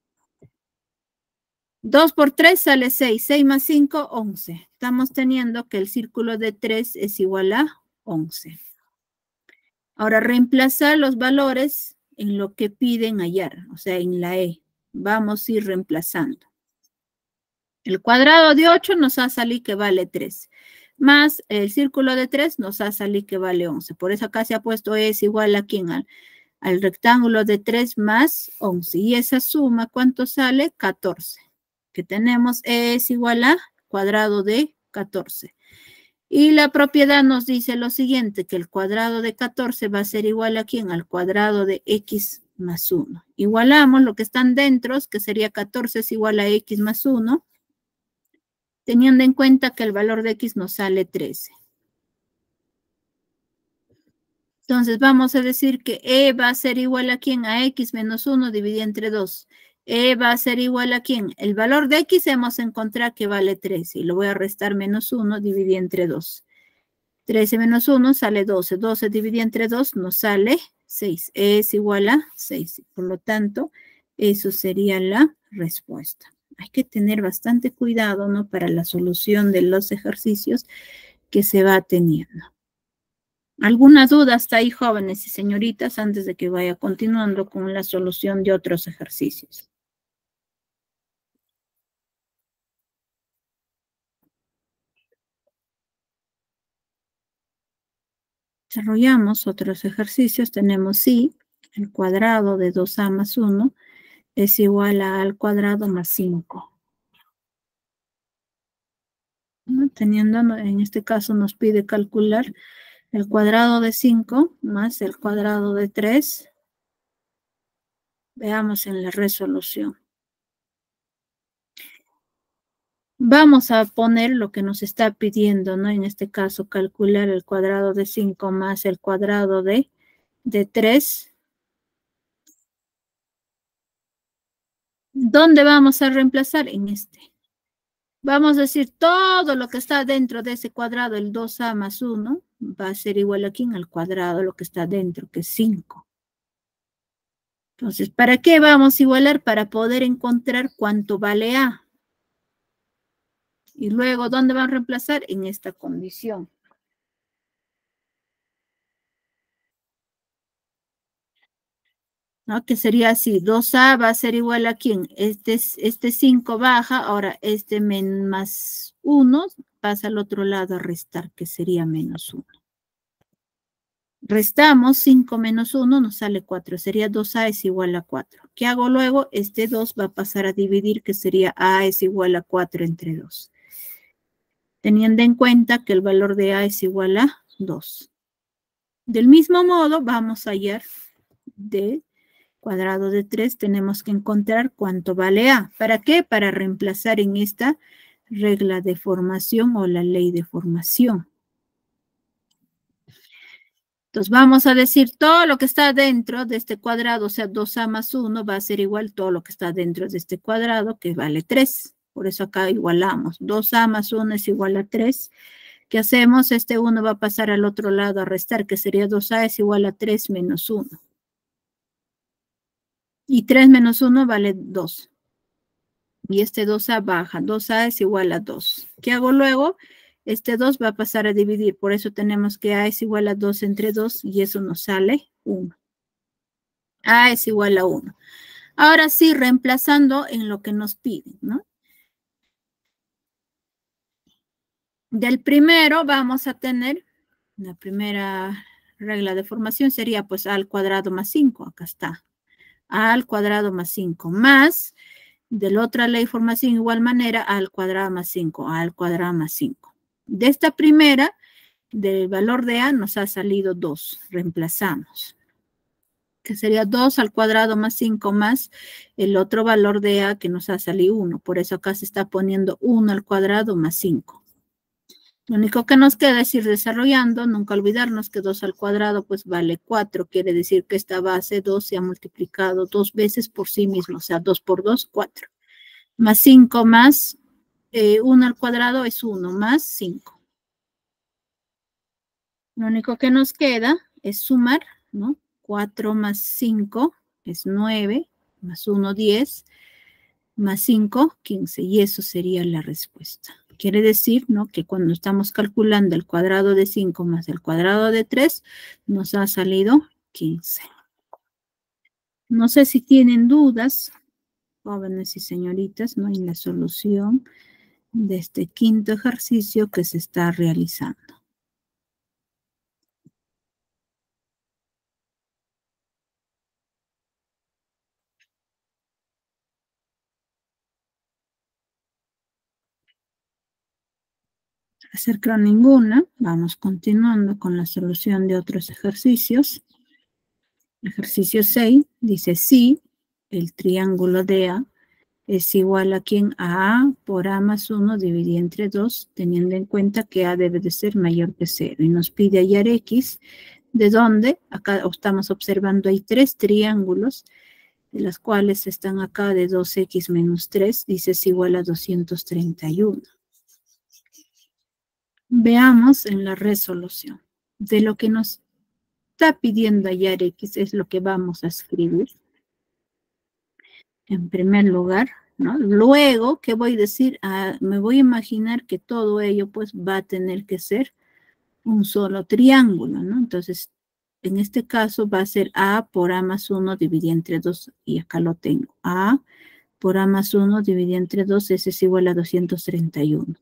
dos por tres sale seis, seis más cinco, once. Estamos teniendo que el círculo de tres es igual a once. Ahora reemplazar los valores en lo que piden hallar, o sea, en la E. Vamos a ir reemplazando. El cuadrado de ocho nos va a salir que vale tres. Más el círculo de tres nos va a salir que vale once. Por eso acá se ha puesto E es igual a ¿quién? Al, al rectángulo de tres más once. Y esa suma, ¿cuánto sale? catorce. Que tenemos E es igual a cuadrado de catorce. Y la propiedad nos dice lo siguiente, que el cuadrado de catorce va a ser igual a ¿quién? Al cuadrado de x más uno. Igualamos lo que están dentro, que sería catorce es igual a x más uno. Teniendo en cuenta que el valor de x nos sale trece. Entonces vamos a decir que E va a ser igual a ¿quién? A x menos uno dividido entre dos. E va a ser igual a ¿quién? El valor de x hemos encontrado que vale trece. Y lo voy a restar menos uno dividido entre dos. trece menos uno sale doce. doce dividido entre dos nos sale seis. E es igual a seis. Por lo tanto, eso sería la respuesta. Hay que tener bastante cuidado, ¿no? Para la solución de los ejercicios que se va teniendo. ¿Alguna duda hasta ahí, jóvenes y señoritas, antes de que vaya continuando con la solución de otros ejercicios? Desarrollamos otros ejercicios. Tenemos si el cuadrado de dos a más uno es igual a a al cuadrado más cinco. ¿No? Teniendo, en este caso nos pide calcular el cuadrado de cinco más el cuadrado de tres. Veamos en la resolución. Vamos a poner lo que nos está pidiendo, ¿no? En este caso, calcular el cuadrado de cinco más el cuadrado de, de tres. ¿Dónde vamos a reemplazar? En este. Vamos a decir todo lo que está dentro de ese cuadrado, el dos a más uno, va a ser igual aquí al cuadrado, lo que está dentro, que es cinco. Entonces, ¿para qué vamos a igualar? Para poder encontrar cuánto vale A. Y luego, ¿dónde van a reemplazar? En esta condición. ¿No? Que sería así, dos a va a ser igual a ¿quién? Este, este cinco baja, ahora este men más uno pasa al otro lado a restar, que sería menos uno. Restamos cinco menos uno, nos sale cuatro, sería dos a es igual a cuatro. ¿Qué hago luego? Este dos va a pasar a dividir, que sería A es igual a cuatro entre dos. Teniendo en cuenta que el valor de A es igual a dos. Del mismo modo, vamos a hallar de cuadrado de tres, tenemos que encontrar cuánto vale A. ¿Para qué? Para reemplazar en esta regla de formación o la ley de formación. Entonces vamos a decir todo lo que está dentro de este cuadrado, o sea, dos a más uno va a ser igual todo lo que está dentro de este cuadrado, que vale tres. Por eso acá igualamos. dos a más uno es igual a tres. ¿Qué hacemos? Este uno va a pasar al otro lado a restar, que sería dos a es igual a tres menos uno. Y tres menos uno vale dos. Y este dos a baja. dos a es igual a dos. ¿Qué hago luego? Este dos va a pasar a dividir. Por eso tenemos que A es igual a dos entre dos. Y eso nos sale uno. A es igual a uno. Ahora sí, reemplazando en lo que nos piden, ¿no? Del primero vamos a tener, la primera regla de formación sería pues A al cuadrado más cinco. Acá está. A al cuadrado más cinco. Más, de la otra ley de formación, igual manera, A al cuadrado más cinco. A al cuadrado más cinco. De esta primera, del valor de A nos ha salido dos. Reemplazamos. Que sería dos al cuadrado más cinco más el otro valor de A que nos ha salido uno. Por eso acá se está poniendo uno al cuadrado más cinco. Lo único que nos queda es ir desarrollando, nunca olvidarnos que dos al cuadrado pues vale cuatro, quiere decir que esta base dos se ha multiplicado dos veces por sí mismo, o sea, dos por dos, cuatro. Más cinco más eh, uno al cuadrado es uno, más cinco. Lo único que nos queda es sumar, ¿no? cuatro más cinco es nueve, más uno, diez, más cinco, quince, y eso sería la respuesta. Quiere decir, ¿no? Que cuando estamos calculando el cuadrado de cinco más el cuadrado de tres, nos ha salido quince. No sé si tienen dudas, jóvenes y señoritas, ¿no? En la solución de este quinto ejercicio que se está realizando. Acerca de ninguna, vamos continuando con la solución de otros ejercicios. Ejercicio seis dice si el triángulo de A es igual a ¿quién? A A por A más uno dividido entre dos, teniendo en cuenta que A debe de ser mayor que cero. Y nos pide hallar X, de donde acá estamos observando hay tres triángulos, de las cuales están acá de dos equis menos tres, dice es igual a doscientos treinta y uno. Veamos en la resolución. De lo que nos está pidiendo hallar X es lo que vamos a escribir. En primer lugar, ¿no? Luego, ¿qué voy a decir? Ah, me voy a imaginar que todo ello pues va a tener que ser un solo triángulo, ¿no? Entonces, en este caso va a ser A por A más uno dividido entre dos, y acá lo tengo. A por A más uno dividido entre dos, ese es igual a doscientos treinta y uno.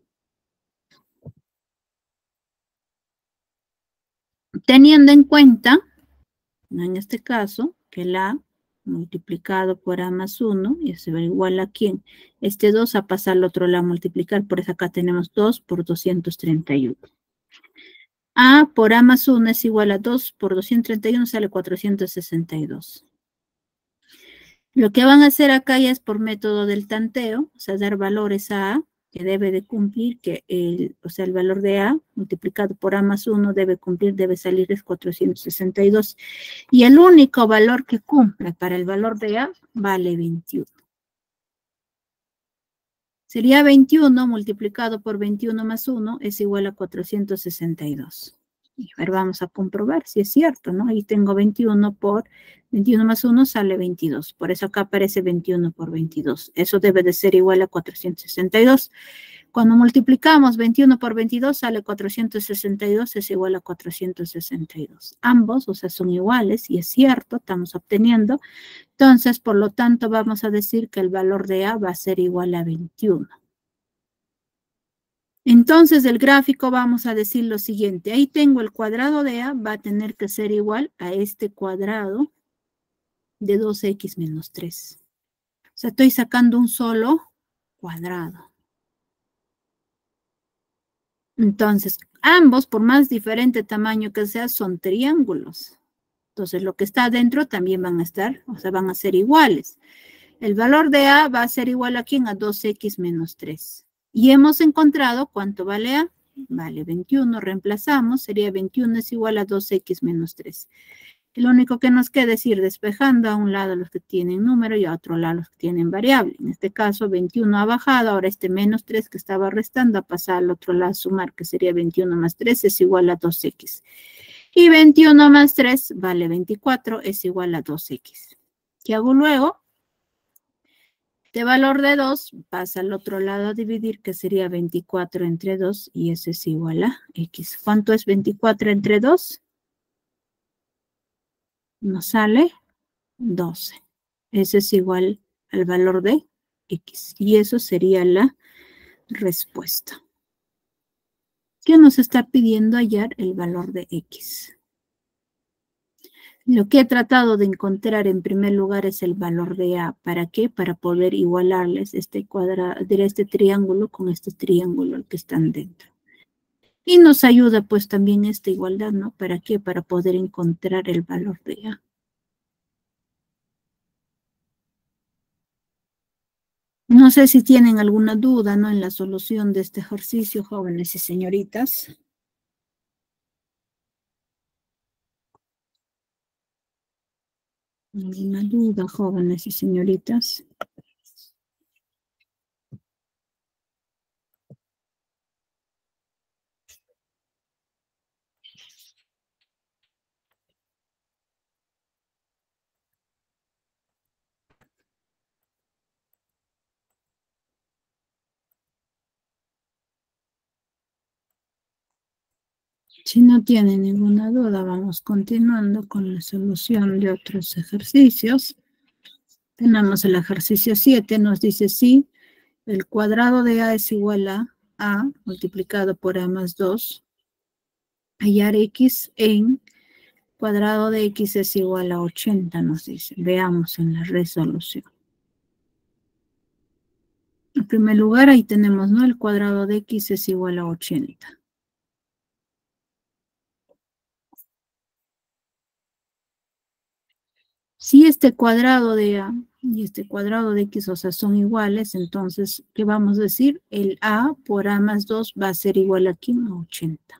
Teniendo en cuenta, en este caso, que el A multiplicado por A más uno, y eso va igual a ¿quién? Este dos a pasar al otro lado a multiplicar, por eso acá tenemos dos por doscientos treinta y uno. A por A más uno es igual a dos por doscientos treinta y uno, sale cuatrocientos sesenta y dos. Lo que van a hacer acá ya es por método del tanteo, o sea, dar valores a A, que debe de cumplir, que el, o sea, el valor de A multiplicado por A más uno debe cumplir, debe salir es cuatrocientos sesenta y dos. Y el único valor que cumple para el valor de A vale veintiuno. Sería veintiuno multiplicado por veintiuno más uno es igual a cuatrocientos sesenta y dos. Y a ver, vamos a comprobar si es cierto, ¿no? Ahí tengo veintiuno por veintiuno más uno sale veintidós. Por eso acá aparece veintiuno por veintidós. Eso debe de ser igual a cuatrocientos sesenta y dos. Cuando multiplicamos veintiuno por veintidós sale cuatrocientos sesenta y dos es igual a cuatrocientos sesenta y dos. Ambos, o sea, son iguales y es cierto, estamos obteniendo. Entonces, por lo tanto, vamos a decir que el valor de A va a ser igual a veintiuno. Entonces, del gráfico vamos a decir lo siguiente. Ahí tengo el cuadrado de A, va a tener que ser igual a este cuadrado de dos equis menos tres. O sea, estoy sacando un solo cuadrado. Entonces, ambos, por más diferente tamaño que sea, son triángulos. Entonces, lo que está adentro también van a estar, o sea, van a ser iguales. El valor de A va a ser igual a ¿quién? A dos equis menos tres. Y hemos encontrado cuánto vale A. Vale veintiuno, reemplazamos, sería veintiuno es igual a dos equis menos tres. Lo único que nos queda es ir despejando a un lado los que tienen número y a otro lado los que tienen variable. En este caso, veintiuno ha bajado, ahora este menos tres que estaba restando a pasar al otro lado a sumar, que sería veintiuno más tres es igual a dos equis. Y veintiuno más tres vale veinticuatro, es igual a dos equis. ¿Qué hago luego? Este valor de dos pasa al otro lado a dividir, que sería veinticuatro entre dos, y ese es igual a X. ¿Cuánto es veinticuatro entre dos? Nos sale doce. Ese es igual al valor de X. Y eso sería la respuesta. ¿Qué nos está pidiendo hallar el valor de X? Lo que he tratado de encontrar en primer lugar es el valor de A. ¿Para qué? Para poder igualarles este cuadrado, este triángulo con este triángulo el que están dentro. Y nos ayuda pues también esta igualdad, ¿no? ¿Para qué? Para poder encontrar el valor de A. No sé si tienen alguna duda, ¿no? En la solución de este ejercicio, jóvenes y señoritas. ¿Alguna duda, jóvenes y señoritas? Si no tienen ninguna duda, vamos continuando con la solución de otros ejercicios. Tenemos el ejercicio siete, nos dice si el cuadrado de A es igual a A multiplicado por A más dos, hallar X en cuadrado de X es igual a ochenta, nos dice. Veamos en la resolución. En primer lugar, ahí tenemos, ¿no? El cuadrado de X es igual a ochenta. Si este cuadrado de A y este cuadrado de X, o sea, son iguales, entonces, ¿qué vamos a decir? El A por A más dos va a ser igual aquí a ochenta.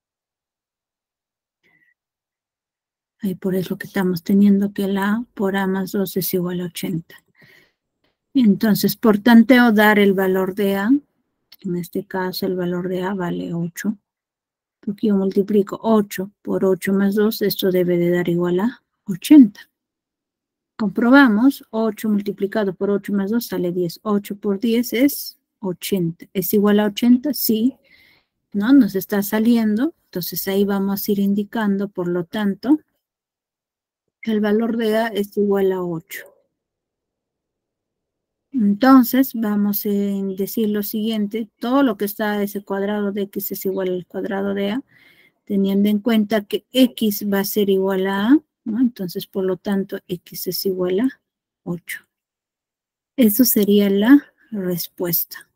Ahí por eso que estamos teniendo que el A por A más dos es igual a ochenta. Entonces, por tanteo, dar el valor de A. En este caso, el valor de A vale ocho. Porque yo multiplico ocho por ocho más dos, esto debe de dar igual a ochenta. Comprobamos, ocho multiplicado por ocho más dos sale diez. ocho por diez es ochenta. ¿Es igual a ochenta? Sí. ¿No? Nos está saliendo. Entonces ahí vamos a ir indicando, por lo tanto, que el valor de A es igual a ocho. Entonces vamos a decir lo siguiente. Todo lo que está a ese cuadrado de X es igual al cuadrado de A, teniendo en cuenta que X va a ser igual a A, ¿no? Entonces, por lo tanto, X es igual a ocho. Eso sería la respuesta.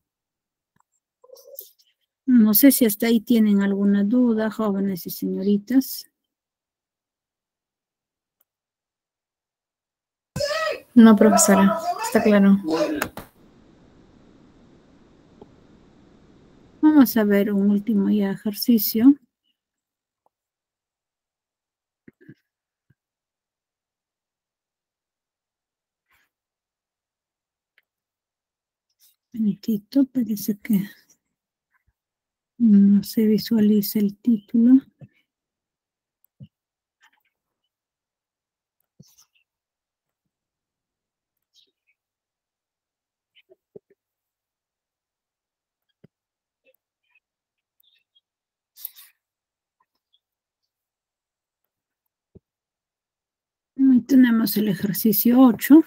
No sé si hasta ahí tienen alguna duda, jóvenes y señoritas. No, profesora, está claro. Vamos a ver un último ya ejercicio. Un minutito, parece que no se visualiza el título. Ahí tenemos el ejercicio ocho.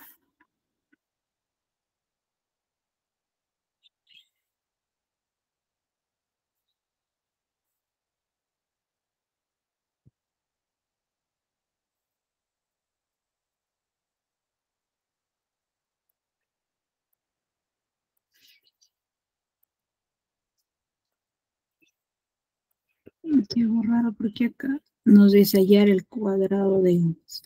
Aquí algo raro porque acá nos dice hallar el cuadrado de once.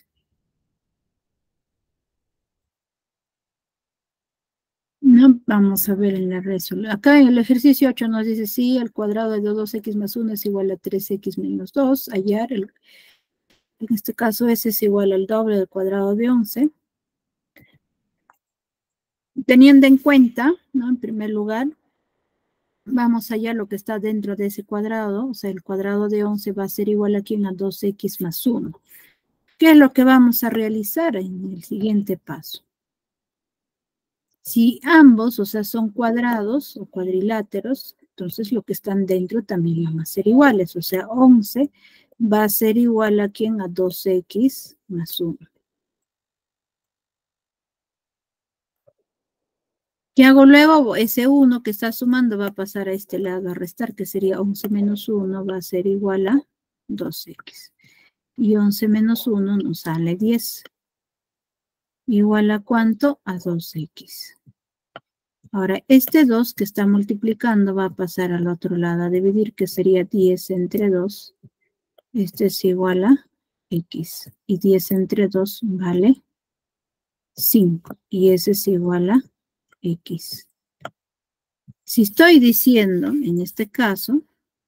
No, vamos a ver en la resolución. Acá en el ejercicio ocho nos dice, sí, el cuadrado de dos x más uno es igual a tres x menos dos. Hallar, el, en este caso, S es igual al doble del cuadrado de once. Teniendo en cuenta, ¿no? En primer lugar, vamos a hallar lo que está dentro de ese cuadrado. O sea, el cuadrado de once va a ser igual aquí a dos x más uno. ¿Qué es lo que vamos a realizar en el siguiente paso? Si ambos, o sea, son cuadrados o cuadriláteros, entonces lo que están dentro también van a ser iguales. O sea, once va a ser igual a ¿quién? A dos x más uno. ¿Qué hago luego? Ese uno que está sumando va a pasar a este lado a restar, que sería once menos uno va a ser igual a dos x. Y once menos uno nos sale diez. ¿Igual a cuánto? A dos x. Ahora, este dos que está multiplicando va a pasar al otro lado a dividir, que sería diez entre dos. Este es igual a x. Y diez entre dos vale cinco. Y ese es igual a x. Si estoy diciendo, en este caso,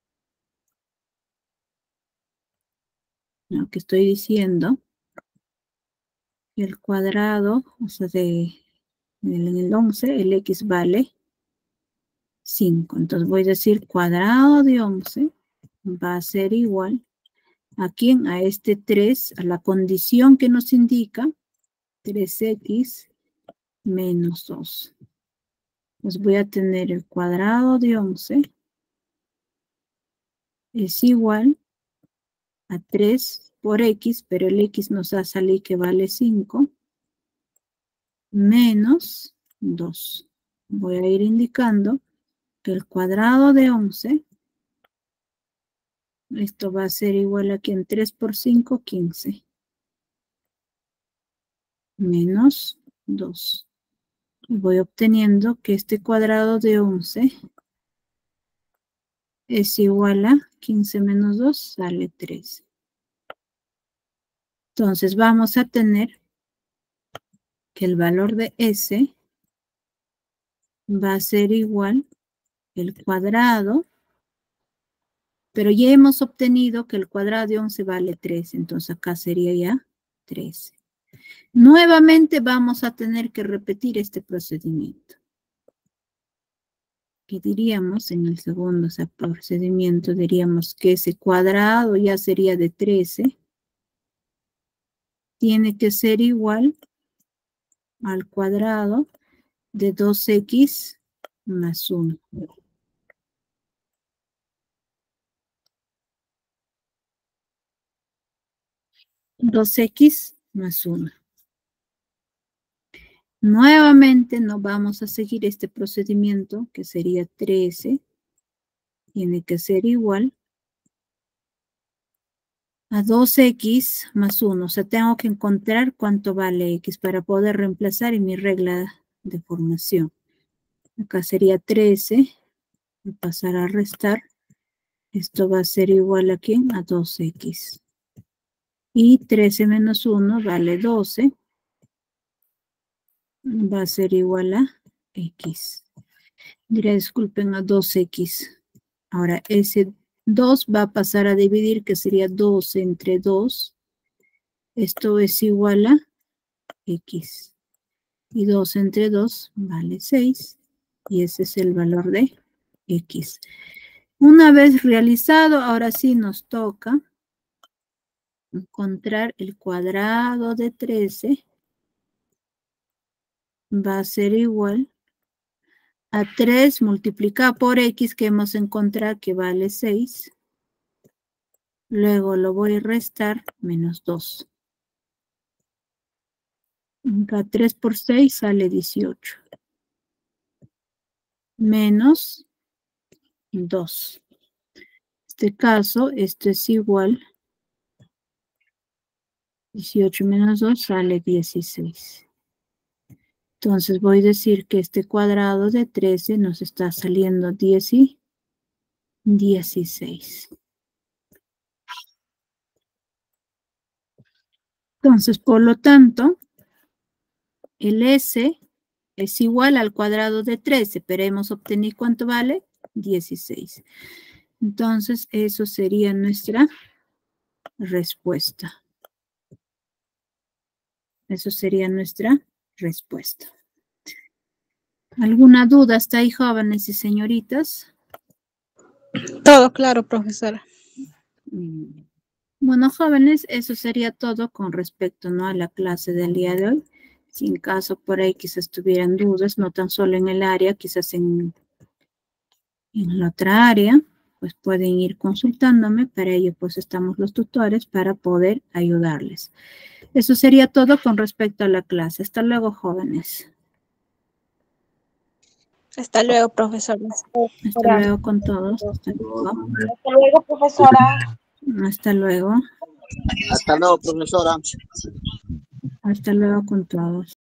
¿no? Que estoy diciendo que el cuadrado, o sea, de, en el once, el x vale cinco. Entonces voy a decir cuadrado de once va a ser igual a quién, a este tres, a la condición que nos indica tres x menos dos. Pues voy a tener el cuadrado de once es igual a tres por x, pero el x nos va a salir que vale cinco, menos dos. Voy a ir indicando que el cuadrado de once, esto va a ser igual a que en tres por cinco, quince. Menos dos. Y voy obteniendo que este cuadrado de once es igual a quince menos dos, sale trece. Entonces vamos a tener que el valor de S va a ser igual el cuadrado, pero ya hemos obtenido que el cuadrado de once vale trece, entonces acá sería ya trece. Nuevamente vamos a tener que repetir este procedimiento. ¿Qué diríamos en el segundo, o sea, procedimiento? Diríamos que ese cuadrado ya sería de trece. Tiene que ser igual al cuadrado de dos equis más uno. dos equis más uno. Nuevamente no vamos a seguir este procedimiento que sería trece. Tiene que ser igual a dos equis más uno. O sea, tengo que encontrar cuánto vale x para poder reemplazar en mi regla de formación. Acá sería trece. Voy a pasar a restar. Esto va a ser igual a ¿quién? A dos equis. Y trece menos uno vale doce. Va a ser igual a x. Diré, disculpen, a dos equis. Ahora, ese dos va a pasar a dividir, que sería dos entre dos. Esto es igual a x. Y dos entre dos vale seis. Y ese es el valor de x. Una vez realizado, ahora sí nos toca encontrar el cuadrado de trece. Va a ser igual a tres multiplicado por x, que hemos encontrado que vale seis. Luego lo voy a restar, menos dos. Acá tres por seis sale dieciocho. Menos dos. En este caso, esto es igual. dieciocho menos dos sale dieciséis. Entonces voy a decir que este cuadrado de trece nos está saliendo diez y dieciséis. Entonces, por lo tanto, el S es igual al cuadrado de trece, pero hemos obtenido ¿cuánto vale? dieciséis. Entonces, eso sería nuestra respuesta. Eso sería nuestra respuesta. ¿Alguna duda hasta ahí, jóvenes y señoritas? Todo claro, profesora. Bueno, jóvenes, eso sería todo con respecto, ¿no?, a la clase del día de hoy. Si en caso por ahí quizás tuvieran dudas, no tan solo en el área, quizás en, en la otra área, pues pueden ir consultándome. Para ello, pues estamos los tutores para poder ayudarles. Eso sería todo con respecto a la clase. Hasta luego, jóvenes. Hasta luego, profesora. Hasta luego con todos. Hasta luego. Hasta luego, profesora. Hasta luego. Hasta luego, profesora. Hasta luego con todos.